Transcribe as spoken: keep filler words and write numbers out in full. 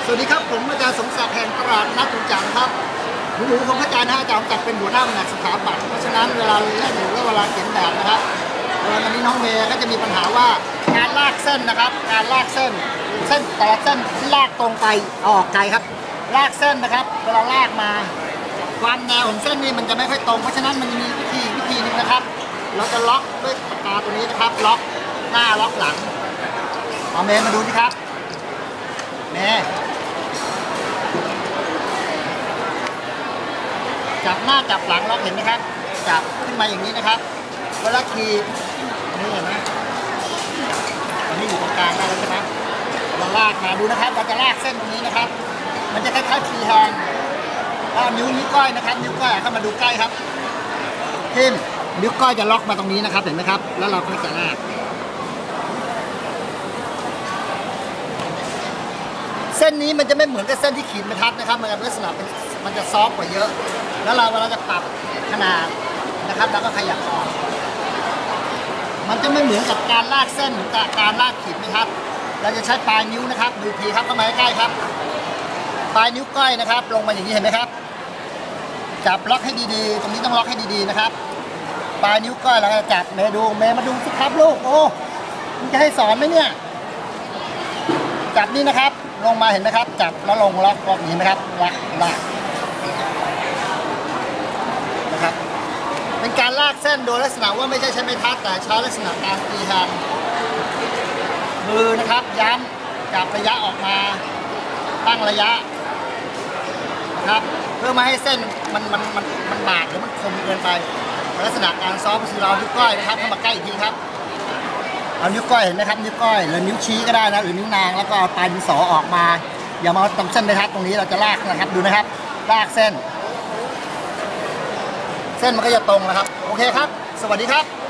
สวัสดีครับผมอาจารย์สมศักดิ์แห่งตลาดนัดจตุจักรครับหนูหนูผมเข้าใจนะอาจารย์จักรเป็นหัวหน้าแผนกสถาปัตย์เพราะฉะนั้นเวลาเล่นหนูและเวลาเขียนแบบนะครับวันนี้น้องเมย์ก็จะมีปัญหาว่าการลากเส้นนะครับการลากเส้นเส้นแต่ละเส้นที่ลากตรงไปออกไกลครับลากเส้นนะครับเวลาลากมาความแนวของเส้นนี่มันจะไม่ค่อยตรงเพราะฉะนั้นมันมีวิธีวิธีนึงนะครับเราจะล็อกด้วยปากกาตัวนี้นะครับล็อกหน้าล็อกหลังเอาเมย์มาดูสิครับเมย์จับหน้าจับหลังล็อกเห็นไหมครับจับขึ้นมาอย่างนี้นะครับเวลาขีดนี่เห็นไหมอันนี้อยู่ตรงกลางได้แล้วใช่ไหมเราลากมาดูนะครับเราจะลากเส้นตรงนี้นะครับมันจะคล้ายๆฟรีแฮนด์แล้วนิ้วนิ้วก้อยนะครับนิ้วก้อยเข้ามาดูใกล้ครับทิ่มนิ้วก้อยจะล็อกมาตรงนี้นะครับเห็นไหมครับแล้วเราก็จะลากเส้นนี้มันจะไม่เหมือนกับเส้นที่ขีดบรรทัดนะครับมันจะลักษณะเป็นมันจะซอฟต์กว่าเยอะแล้วเราเวลาจะปรับขนาดนะครับแล้วก็ขยับออกมันจะไม่เหมือนกับการลากเส้นหรือการลากขีดนะครับเราจะใช้ปลายนิ้วนะครับดูทีครับเข้ามาใกล้ๆครับปลายนิ้วก้อยนะครับลงมาอย่างนี้เห็นไหมครับจับล็อกให้ดีๆตรงนี้ต้องล็อกให้ดีๆนะครับปลายนิ้วก้อยเราจะจับเมย์ดูเมย์มาดูสิครับลูกโอ้คุณจะให้สอนไหมเนี่ยจับนี่นะครับลงมาเห็นไหมครับจับแล้วลงล็อกล็อกนี้ไหมครับลากลากนะครับเป็นการลากเส้นโดยลักษณะว่าไม่ใช่ใช้ไม้ทัดแต่ใช้ลักษณะการตีแฮนด์มือนะครับย้ำจับระยะออกมาตั้งระยะนะครับเพื่อไม่ให้เส้นมันมันมันมันบาดหรือมันคมเกินไปลักษณะการซ้อมคือเรานิ้วก้อยนะครับเข้ามาใกล้อีกทีครับเอานิ้วก้อยเห็นไหมครับนิ้วก้อยหรือนิ้วชี้ก็ได้นะหรือนิ้วนางแล้วก็เอาปลายดินสอออกมาอย่ามาตรงเส้นเลยครับตรงนี้เราจะลากนะครับดูนะครับลากเส้นเส้นมันก็จะตรงนะครับโอเคครับสวัสดีครับ